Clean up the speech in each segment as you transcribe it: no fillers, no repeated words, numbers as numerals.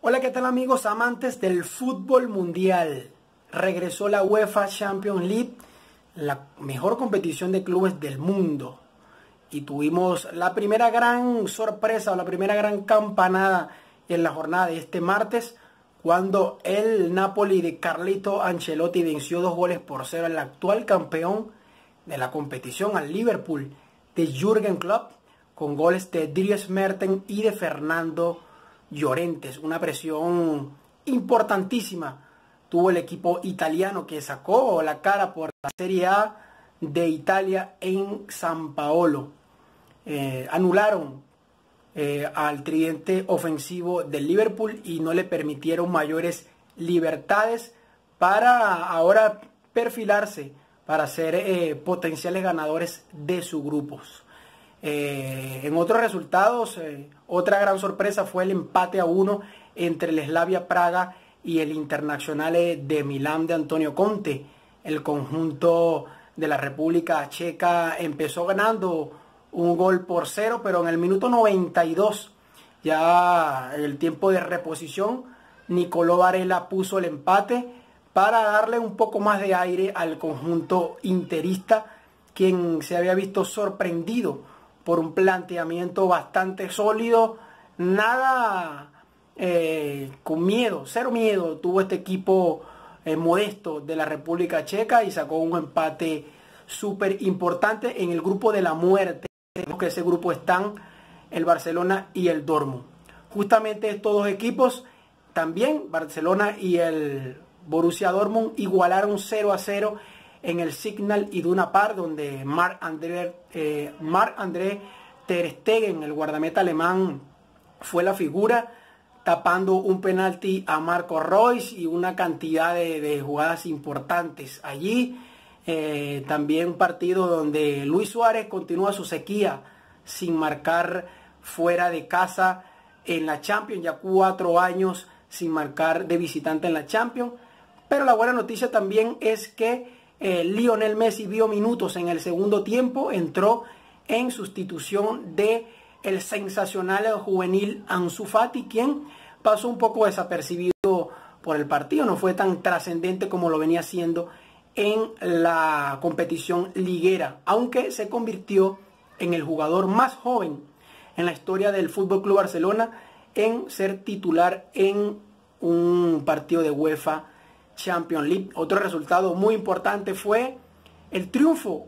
Hola, ¿qué tal amigos amantes del fútbol mundial? Regresó la UEFA Champions League, la mejor competición de clubes del mundo. Y tuvimos la primera gran sorpresa o la primera gran campanada en la jornada de este martes, cuando el Napoli de Carlito Ancelotti venció 2-0 al actual campeón de la competición, al Liverpool de Jürgen Klopp, con goles de Dries Mertens y de Fernando Llorentes. Una presión importantísima tuvo el equipo italiano, que sacó la cara por la Serie A de Italia en San Paolo. Anularon al tridente ofensivo del Liverpool y no le permitieron mayores libertades para ahora perfilarse para ser potenciales ganadores de sus grupos. En otros resultados, otra gran sorpresa fue el empate a 1 entre el Slavia Praga y el Internazionale de Milán de Antonio Conte. El conjunto de la República Checa empezó ganando 1-0, pero en el minuto 92, ya en el tiempo de reposición, Nicolò Varela puso el empate para darle un poco más de aire al conjunto interista, quien se había visto sorprendido por un planteamiento bastante sólido. Nada con miedo, cero miedo tuvo este equipo modesto de la República Checa y sacó un empate súper importante en el grupo de la muerte. Que ese grupo están el Barcelona y el Dortmund. Justamente estos dos equipos, también Barcelona y el Borussia Dortmund, igualaron 0-0 en el Signal Iduna Park, donde Marc-André ter Stegen, el guardameta alemán, fue la figura, tapando un penalti a Marco Reus y una cantidad de jugadas importantes allí. También un partido donde Luis Suárez continúa su sequía sin marcar fuera de casa en la Champions, ya 4 años sin marcar de visitante en la Champions. Pero la buena noticia también es que Lionel Messi vio minutos en el segundo tiempo, entró en sustitución de el sensacional juvenil Ansu Fati, quien pasó un poco desapercibido por el partido, no fue tan trascendente como lo venía haciendo en la competición liguera, aunque se convirtió en el jugador más joven en la historia del FC Barcelona en ser titular en un partido de UEFA Champions League. Otro resultado muy importante fue el triunfo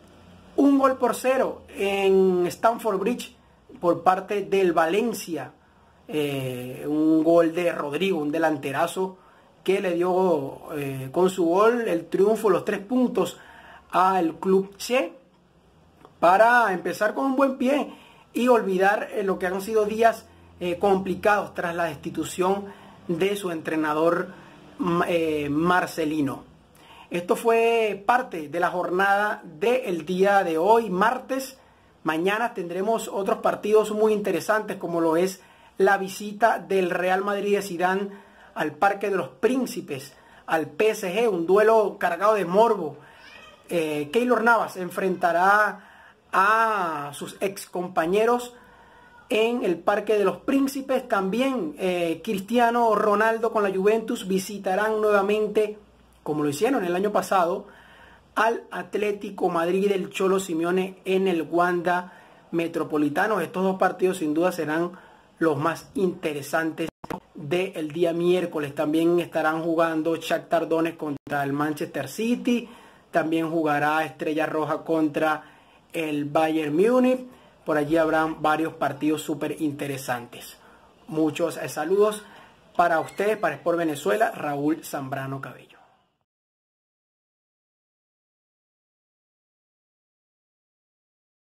1-0 en Stamford Bridge por parte del Valencia. Un gol de Rodrigo, un delanterazo que le dio con su gol el triunfo, los 3 puntos al Club Che, para empezar con un buen pie y olvidar lo que han sido días complicados tras la destitución de su entrenador Marcelino. Esto fue parte de la jornada del día de hoy, martes. Mañana tendremos otros partidos muy interesantes, como lo es la visita del Real Madrid de Zidane al Parque de los Príncipes, al PSG, un duelo cargado de morbo. Keylor Navas enfrentará a sus ex compañeros en el Parque de los Príncipes. También Cristiano Ronaldo con la Juventus visitarán nuevamente, como lo hicieron el año pasado, al Atlético Madrid del Cholo Simeone en el Wanda Metropolitano. Estos dos partidos sin duda serán los más interesantes del día miércoles. También estarán jugando Shakhtar Donetsk contra el Manchester City. También jugará Estrella Roja contra el Bayern Múnich. Por allí habrán varios partidos súper interesantes. Muchos saludos para ustedes, para Sport Venezuela, Raúl Zambrano Cabello.